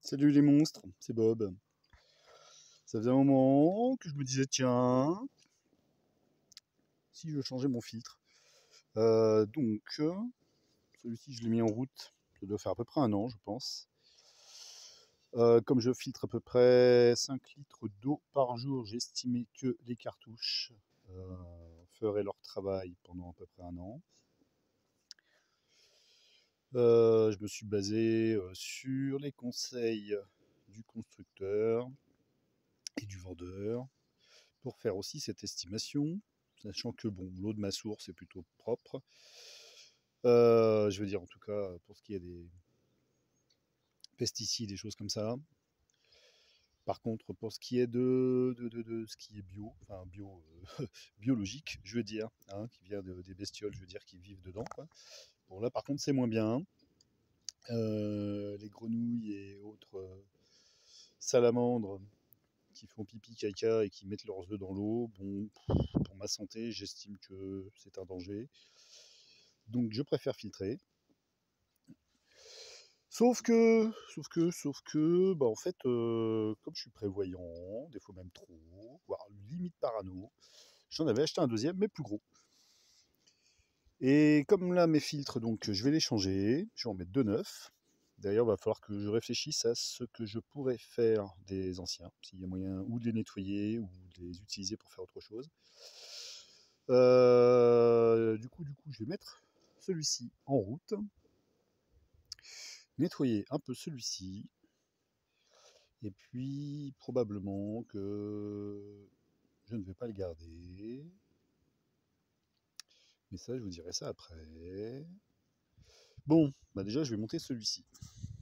Salut les monstres, c'est Bob. Ça faisait un moment que je me disais, tiens, si je changeais mon filtre. Celui-ci, je l'ai mis en route. Ça doit faire à peu près un an, je pense. Comme je filtre à peu près 5 litres d'eau par jour, j'ai estimé que les cartouches feraient leur travail pendant à peu près un an. Je me suis basé sur les conseils du constructeur et du vendeur pour faire aussi cette estimation, sachant que bon, l'eau de ma source est plutôt propre. Je veux dire, en tout cas, pour ce qui est des pesticides, des choses comme ça. Par contre, pour ce qui est de ce qui est bio, enfin bio, biologique, je veux dire, hein, qui vient des bestioles, je veux dire, qui vivent dedans, quoi. Bon, là, par contre, c'est moins bien. Les grenouilles et autres salamandres qui font pipi, caca et qui mettent leurs œufs dans l'eau, bon, pour ma santé, j'estime que c'est un danger. Donc je préfère filtrer. Sauf que, bah en fait, comme je suis prévoyant, des fois même trop, voire limite parano, j'en avais acheté un deuxième, mais plus gros. Et comme là, mes filtres, donc je vais les changer, je vais en mettre deux neufs. D'ailleurs, il va falloir que je réfléchisse à ce que je pourrais faire des anciens, s'il y a moyen ou de les nettoyer ou de les utiliser pour faire autre chose. Du coup, je vais mettre celui-ci en route, nettoyer un peu celui-ci, et puis probablement que je ne vais pas le garder. Mais ça, je vous dirai ça après. Bon, bah déjà, je vais monter celui-ci.